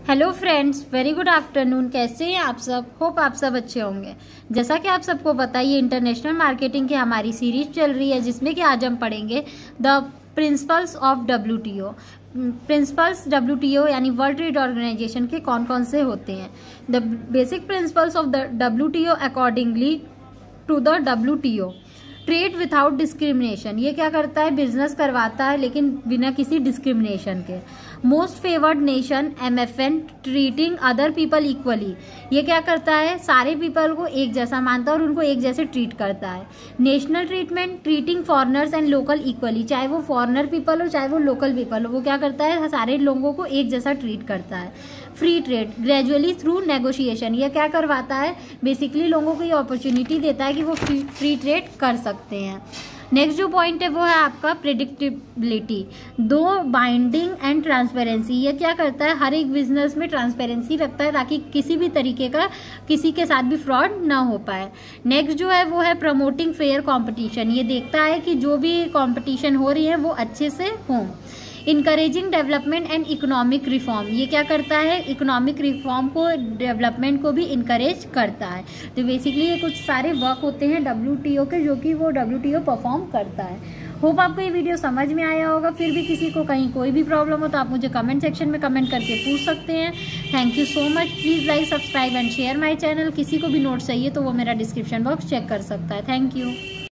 Hello friends, very good afternoon. कैसे हैं आप सब? होप आप सब अच्छे होंगे। जैसा कि आप सबको पता है, ये इंटरनेशनल मार्केटिंग की हमारी सीरीज चल रही है, जिसमें कि आज हम पढ़ेंगे the principles of WTO। Principles WTO यानी वर्ल्ड ट्रेड ऑर्गेनाइजेशन के कौन कौन से होते हैं। The basic principles of the WTO accordingly to the WTO। Trade without discrimination, ये क्या करता है? बिजनेस करवाता है लेकिन बिना किसी डिस्क्रिमिनेशन के। Most favoured nation MFN, treating other people equally, ये क्या करता है? सारे पीपल को एक जैसा मानता है और उनको एक जैसे ट्रीट करता है। National treatment, treating foreigners and local equally, चाहे वो फॉरनर पीपल हो चाहे वो लोकल पीपल हो, वो क्या करता है? सारे लोगों को एक जैसा ट्रीट करता है। Free trade, gradually through negotiation, ये क्या करवाता है? बेसिकली लोगों को ये अपॉर्चुनिटी देता है कि वो फ्री ट्रेड कर सकते हैं। नेक्स्ट जो पॉइंट है वो है आपका प्रेडिक्टेबिलिटी, दो बाइंडिंग एंड ट्रांसपेरेंसी, ये क्या करता है? हर एक बिजनेस में ट्रांसपेरेंसी रखता है ताकि किसी भी तरीके का किसी के साथ भी फ्रॉड ना हो पाए। नेक्स्ट जो है वो है प्रमोटिंग फेयर कंपटीशन, ये देखता है कि जो भी कंपटीशन हो रही है वो अच्छे से हो। Encouraging development and economic reform, ये क्या करता है? इकोनॉमिक रिफॉर्म को, डेवलपमेंट को भी इनकरेज करता है। तो बेसिकली ये कुछ सारे वर्क होते हैं WTO के, जो कि वो WTO परफॉर्म करता है। होप आपको ये वीडियो समझ में आया होगा। फिर भी किसी को कहीं कोई भी प्रॉब्लम हो तो आप मुझे कमेंट सेक्शन में कमेंट करके पूछ सकते हैं। Thank you so much. Please like, subscribe and share my channel. किसी को भी नोट्स चाहिए तो वो मेरा डिस्क्रिप्शन बॉक्स चेक कर सकता है। Thank you.